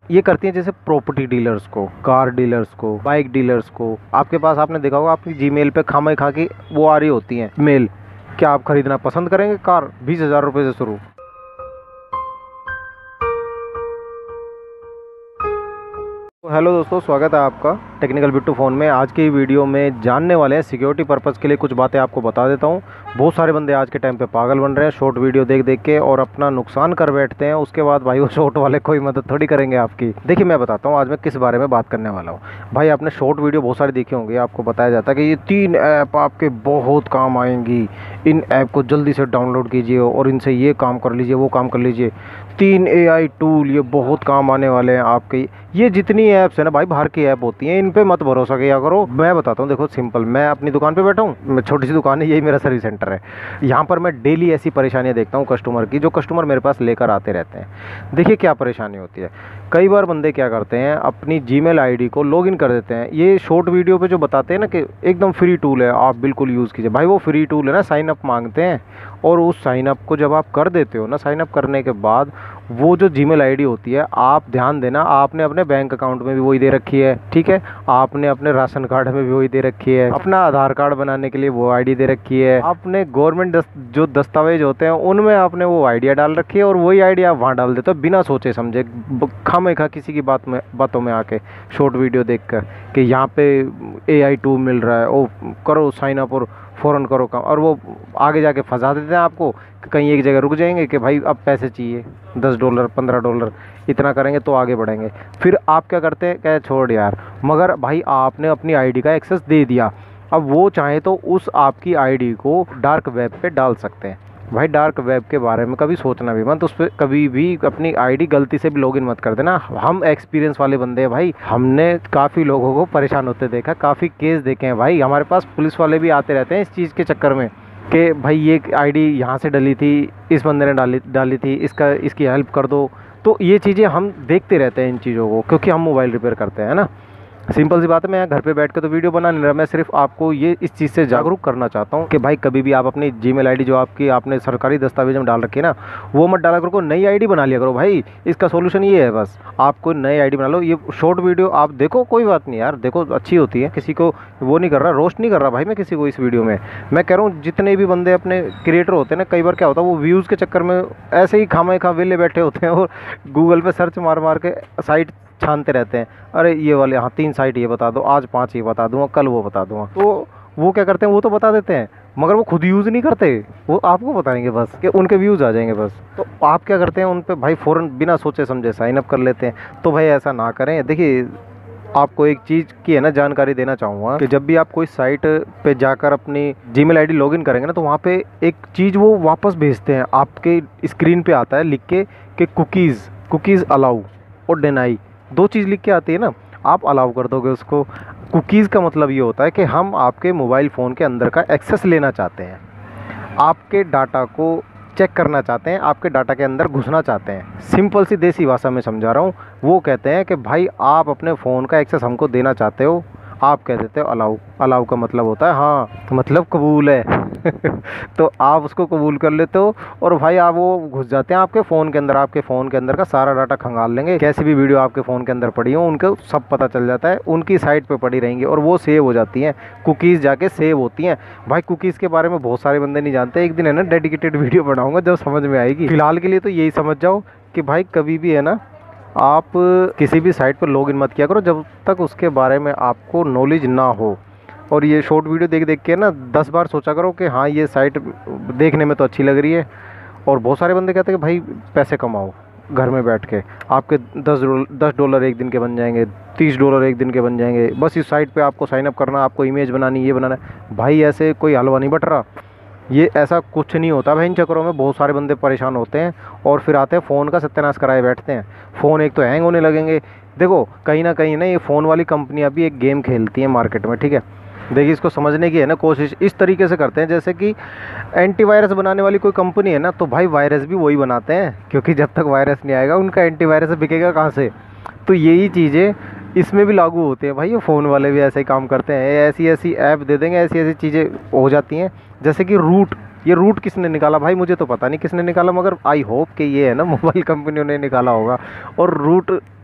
ये करती हैं जैसे प्रॉपर्टी डीलर्स को, कार डीलर्स को, बाइक डीलर्स को। आपके पास आपने देखा होगा आपकी जीमेल पे खामा खा की वो आ रही होती हैं मेल, क्या आप खरीदना पसंद करेंगे कार 20,000 रुपये से शुरू। हेलो दोस्तों, स्वागत है आपका टेक्निकल बिट्टू फ़ोन में। आज की वीडियो में जानने वाले हैं सिक्योरिटी पर्पज़ के लिए कुछ बातें आपको बता देता हूं। बहुत सारे बंदे आज के टाइम पे पागल बन रहे हैं शॉर्ट वीडियो देख देख के और अपना नुकसान कर बैठते हैं। उसके बाद भाई वो शॉर्ट वाले कोई मदद थोड़ी करेंगे आपकी। देखिए मैं बताता हूँ आज मैं किस बारे में बात करने वाला हूँ। भाई आपने शॉर्ट वीडियो बहुत सारे देखे होंगे, आपको बताया जाता है कि ये 3 ऐप आपके बहुत काम आएंगी, इन ऐप को जल्दी से डाउनलोड कीजिए और इनसे ये काम कर लीजिए, वो काम कर लीजिए। 3 AI टूल ये बहुत काम आने वाले हैं आपके। ये जितनी ऐप्स है ना भाई, बाहर की ऐप होती हैं, इन पे मत भरोसा किया करो। मैं बताता हूँ, देखो सिंपल, मैं अपनी दुकान पे बैठा हूँ, मैं छोटी सी दुकान है, यही मेरा सर्विस सेंटर है। यहाँ पर मैं डेली ऐसी परेशानियाँ देखता हूँ कस्टमर की, जो कस्टमर मेरे पास लेकर आते रहते हैं। देखिए क्या परेशानी होती है। कई बार बंदे क्या करते हैं, अपनी जीमेल आईडी को लॉगिन कर देते हैं। ये शॉर्ट वीडियो पे जो बताते हैं ना कि एकदम फ्री टूल है, आप बिल्कुल यूज़ कीजिए। भाई वो फ्री टूल है ना, साइन अप मांगते हैं और उस साइन अप को जब आप कर देते हो ना, साइन अप करने के बाद वो जो जीमेल आईडी होती है, आप ध्यान देना, आपने अपने बैंक अकाउंट में भी वही दे रखी है, ठीक है, आपने अपने राशन कार्ड में भी वही दे रखी है, अपना आधार कार्ड बनाने के लिए वो आईडी दे रखी है, आपने गवर्नमेंट जो दस्तावेज होते हैं उनमें आपने वो आईडिया डाल रखी है और वही आईडिया आप वहाँ डाल देते हो बिना सोचे समझे, खामखा किसी की बातों में आके शॉर्ट वीडियो देखकर कि यहाँ पे AI टूल मिल रहा है, ओ करो साइन अप और फ़ौरन करो काम। और वो आगे जाके फंसा देते हैं आपको कि कहीं एक जगह रुक जाएंगे कि भाई अब पैसे चाहिए, $10 $15 इतना करेंगे तो आगे बढ़ेंगे। फिर आप क्या करते हैं, क्या छोड़ यार, मगर भाई आपने अपनी आईडी का एक्सेस दे दिया, अब वो चाहे तो उस आपकी आईडी को डार्क वेब पे डाल सकते हैं। भाई डार्क वेब के बारे में कभी सोचना भी मत, उस पर कभी भी अपनी आईडी गलती से भी लॉगिन मत कर देना। हम एक्सपीरियंस वाले बंदे हैं भाई, हमने काफ़ी लोगों को परेशान होते देखा, काफ़ी केस देखे हैं भाई। हमारे पास पुलिस वाले भी आते रहते हैं इस चीज़ के चक्कर में कि भाई ये आईडी यहाँ से डली थी, इस बंदे ने डाली थी, इसकी हेल्प कर दो। तो ये चीज़ें हम देखते रहते हैं इन चीज़ों को, क्योंकि हम मोबाइल रिपेयर करते हैं ना। सिंपल सी बात है, मैं घर पे बैठ के तो वीडियो बना नहीं रहा, मैं सिर्फ आपको ये इस चीज़ से जागरूक करना चाहता हूँ कि भाई कभी भी आप अपनी जीमेल आईडी जो आपने सरकारी दस्तावेज में डाल रखी है ना, वो मत डाला करो, नई आईडी बना लिया करो। भाई इसका सोल्यूशन ये है, बस आप कोई नई आईडी बना लो। ये शॉर्ट वीडियो आप देखो, कोई बात नहीं यार, देखो अच्छी होती है, किसी को वो नहीं कर रहा, रोस्ट नहीं कर रहा भाई मैं किसी को इस वीडियो में। मैं कह रहा हूँ जितने भी बंदे अपने क्रिएटर होते हैं ना, कई बार क्या होता है, वो व्यूज़ के चक्कर में ऐसे ही खामा वेले बैठे होते हैं और गूगल पर सर्च मार मार के साइट छानते रहते हैं। अरे ये वाले, हाँ 3 साइट ये बता दो, आज 5 ये बता दूंगा, कल वो बता दूंगा। तो वो क्या करते हैं, वो तो बता देते हैं मगर वो खुद यूज़ नहीं करते, वो आपको बताएंगे बस कि उनके व्यूज़ आ जाएंगे बस। तो आप क्या करते हैं, उन पे भाई फ़ौरन बिना सोचे समझे साइन अप कर लेते हैं। तो भाई ऐसा ना करें। देखिए आपको एक चीज़ की है ना जानकारी देना चाहूँगा कि जब भी आप कोई साइट पे जाकर अपनी जीमेल आईडी लॉगिन करेंगे ना, तो वहाँ पे एक चीज़ वो वापस भेजते हैं, आपके स्क्रीन पे आता है लिख के कि कुकीज़ अलाउ और डिनाई, 2 चीज़ लिख के आती है ना, आप अलाउ कर दोगे उसको। कुकीज़ का मतलब ये होता है कि हम आपके मोबाइल फ़ोन के अंदर का एक्सेस लेना चाहते हैं, आपके डाटा को चेक करना चाहते हैं, आपके डाटा के अंदर घुसना चाहते हैं। सिंपल सी देसी भाषा में समझा रहा हूँ। वो कहते हैं कि भाई आप अपने फ़ोन का एक्सेस हमको देना चाहते हो, आप कह देते हो अलाउ। अलाउ का मतलब होता है हाँ, मतलब कबूल है तो आप उसको कबूल कर लेते हो और भाई आप वो घुस जाते हैं आपके फ़ोन के अंदर, आपके फ़ोन के अंदर का सारा डाटा खंगाल लेंगे। कैसी भी वीडियो आपके फ़ोन के अंदर पड़ी हो उनको सब पता चल जाता है, उनकी साइट पे पड़ी रहेंगी और वो सेव हो जाती हैं, कुकीज़ जाके सेव होती हैं। भाई कुकीज़ के बारे में बहुत सारे बंदे नहीं जानते, एक दिन है ना डेडिकेटेड वीडियो बनाऊँगा जब समझ में आएगी। फ़िलहाल के लिए तो यही समझ जाओ कि भाई कभी भी है ना, आप किसी भी साइट पर लॉगिन मत किया करो जब तक उसके बारे में आपको नॉलेज ना हो। और ये शॉर्ट वीडियो देख देख के ना 10 बार सोचा करो कि हाँ ये साइट देखने में तो अच्छी लग रही है। और बहुत सारे बंदे कहते हैं कि भाई पैसे कमाओ घर में बैठ के, आपके $10 एक दिन के बन जाएंगे, $30 एक दिन के बन जाएंगे, बस इस साइट पे आपको साइनअप करना, आपको इमेज बनानी, ये बनाना है। भाई ऐसे कोई हलवा नहीं बट रहा, ये ऐसा कुछ नहीं होता भाई। इन चक्करों में बहुत सारे बंदे परेशान होते हैं और फिर आते हैं फ़ोन का सत्यानाश कराए बैठते हैं। फ़ोन एक तो हैंग होने लगेंगे। देखो कहीं ना ये फ़ोन वाली कंपनियां भी एक गेम खेलती हैं मार्केट में, ठीक है। देखिए इसको समझने की है ना कोशिश इस तरीके से करते हैं जैसे कि एंटीवायरस बनाने वाली कोई कंपनी है ना, तो भाई वायरस भी वही बनाते हैं, क्योंकि जब तक वायरस नहीं आएगा उनका एंटीवायरस बिकेगा कहाँ से। तो यही चीज़ें इसमें भी लागू होते हैं भाई, ये फ़ोन वाले भी ऐसे ही काम करते हैं। ऐसी ऐप दे देंगे, ऐसी चीज़ें हो जाती हैं जैसे कि रूट। ये रूट किसने निकाला भाई, मुझे तो पता नहीं किसने निकाला, मगर आई होप कि ये है ना मोबाइल कंपनियों ने निकाला होगा। और रूट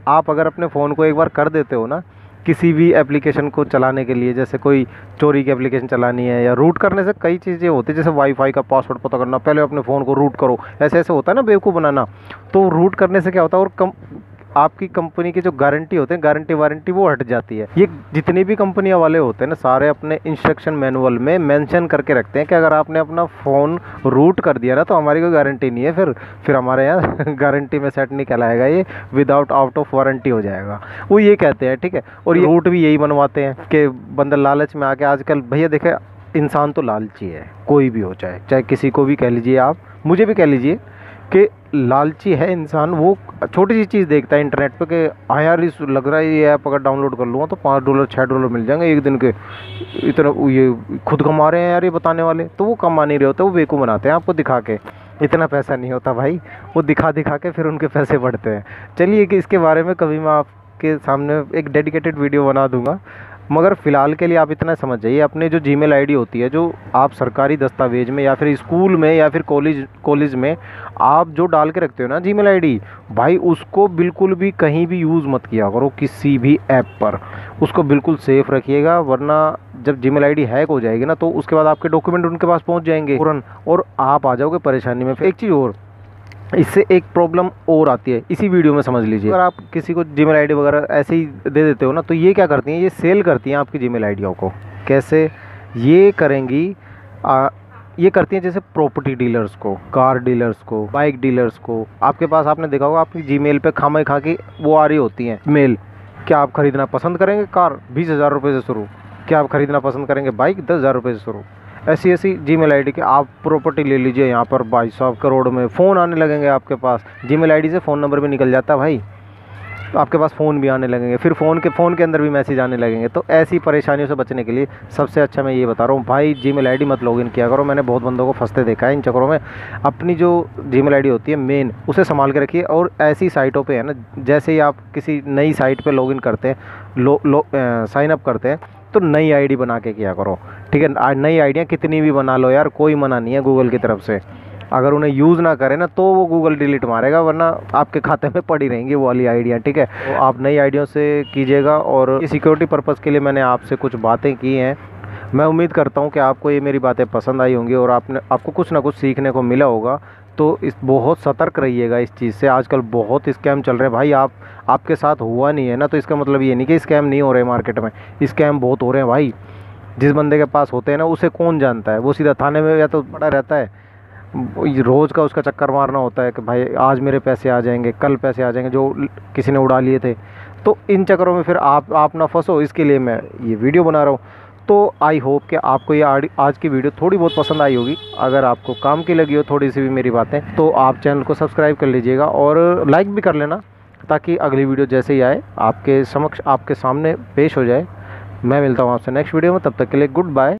आप अगर अपने फ़ोन को एक बार कर देते हो ना किसी भी एप्लीकेशन को चलाने के लिए, जैसे कोई चोरी की एप्लीकेशन चलानी है या रूट करने से कई चीज़ें होती है, जैसे वाईफाई का पासवर्ड पता करना, पहले अपने फ़ोन को रूट करो, ऐसे ऐसे होता है ना बेवकूफ़ बनाना। तो रूट करने से क्या होता है, और आपकी कंपनी की जो गारंटी होते हैं, गारंटी वारंटी वो हट जाती है। ये जितनी भी कंपनियां वाले होते हैं ना, सारे अपने इंस्ट्रक्शन मैनुअल में मेंशन करके रखते हैं कि अगर आपने अपना फ़ोन रूट कर दिया ना तो हमारी कोई गारंटी नहीं है, फिर हमारे यहाँ गारंटी में सेट नहीं कहलाएगा, ये विदाउट आउट ऑफ वारंटी हो जाएगा, वो ये कहते हैं, ठीक है। और ये रूट भी यही बनवाते हैं कि बंदा लालच में आके, आजकल भैया देखे इंसान तो लालची है, कोई भी हो, चाहे किसी को भी कह लीजिए, आप मुझे भी कह लीजिए कि लालची है इंसान। वो छोटी सी चीज़ देखता है इंटरनेट पे कि हाँ यार इस लग रहा है ये ऐप अगर डाउनलोड कर लूँगा तो $5 $6 मिल जाएंगे एक दिन के, इतना ये खुद कमा रहे हैं यार ये बताने वाले। तो वो कमा नहीं रहे होते, वो बेवकूफ़ बनाते हैं आपको दिखा के, इतना पैसा नहीं होता भाई, वो दिखा दिखा के फिर उनके पैसे बढ़ते हैं। चलिए कि इसके बारे में कभी मैं आपके सामने एक डेडिकेटेड वीडियो बना दूंगा, मगर फ़िलहाल के लिए आप इतना समझ जाइए, अपने जो जीमेल आईडी होती है, जो आप सरकारी दस्तावेज में या फिर स्कूल में या फिर कॉलेज में आप जो डाल के रखते हो ना जीमेल आईडी, भाई उसको बिल्कुल भी कहीं भी यूज़ मत किया करो किसी भी ऐप पर, उसको बिल्कुल सेफ़ रखिएगा, वरना जब जीमेल आईडी हैक हो जाएगी ना तो उसके बाद आपके डॉक्यूमेंट उनके पास पहुंच जाएंगे फ़ौरन, और आप आ जाओगे परेशानी में। फिर एक चीज़ और, इससे एक प्रॉब्लम और आती है, इसी वीडियो में समझ लीजिए। अगर आप किसी को जीमेल आईडी वगैरह ऐसे ही दे देते हो ना, तो ये क्या करती हैं, ये सेल करती हैं आपकी जीमेल आईडियों को। कैसे ये करेंगी, ये करती हैं जैसे प्रॉपर्टी डीलर्स को, कार डीलर्स को, बाइक डीलर्स को। आपके पास आपने देखा होगा आपकी जीमेल पे खामा खा की वो आ रही होती हैं मेल, क्या आप ख़रीदना पसंद करेंगे कार 20,000 रुपये से शुरू, क्या आप ख़रीदना पसंद करेंगे बाइक 10,000 रुपये से शुरू। ऐसी ऐसी जीमेल आईडी के आप प्रॉपर्टी ले लीजिए, यहाँ पर 2200 करोड़ में फ़ोन आने लगेंगे आपके पास। जीमेल आईडी से फ़ोन नंबर भी निकल जाता है भाई, तो आपके पास फ़ोन भी आने लगेंगे, फिर फ़ोन के अंदर भी मैसेज आने लगेंगे। तो ऐसी परेशानियों से बचने के लिए सबसे अच्छा मैं ये बता रहा हूँ भाई, जीमेल आईडी मत लॉगिन किया करो। मैंने बहुत बंदों को फंसते देखा है इन चक्करों में। अपनी जो जीमेल आईडी होती है मेन, उसे संभाल के रखिए। और ऐसी साइटों पे है ना, जैसे ही आप किसी नई साइट पे लॉगिन करते हैं, साइन अप करते हैं, तो नई आईडी बना के किया करो, ठीक है। नई आईडियाँ कितनी भी बना लो यार, कोई मना नहीं है गूगल की तरफ से। अगर उन्हें यूज़ ना करें ना तो वो गूगल डिलीट मारेगा, वरना आपके खाते में पड़ी रहेंगी वो वाली आईडियाँ, ठीक है। तो आप नई आईडियों से कीजिएगा। और सिक्योरिटी पर्पज़ के लिए मैंने आपसे कुछ बातें की हैं। मैं उम्मीद करता हूँ कि आपको ये मेरी बातें पसंद आई होंगी और आपको कुछ ना कुछ सीखने को मिला होगा। तो बहुत सतर्क रहिएगा इस चीज़ से। आजकल बहुत स्कैम चल रहे हैं भाई। आपके साथ हुआ नहीं है ना तो इसका मतलब ये नहीं कि स्कैम नहीं हो रहे मार्केट में, स्कैम बहुत हो रहे हैं भाई। जिस बंदे के पास होते हैं ना उसे कौन जानता है, वो सीधा थाने में या तो पड़ा रहता है, रोज़ का उसका चक्कर मारना होता है कि भाई आज मेरे पैसे आ जाएंगे, कल पैसे आ जाएंगे जो किसी ने उड़ा लिए थे। तो इन चक्करों में फिर आप ना फंसो, इसके लिए मैं ये वीडियो बना रहा हूँ। तो आई होप कि आपको ये आज की वीडियो थोड़ी बहुत पसंद आई होगी। अगर आपको काम की लगी हो थोड़ी सी भी मेरी बातें, तो आप चैनल को सब्सक्राइब कर लीजिएगा और लाइक भी कर लेना, ताकि अगली वीडियो जैसे ही आए आपके सामने पेश हो जाए। मैं मिलता हूँ आपसे नेक्स्ट वीडियो में, तब तक के लिए गुड बाय।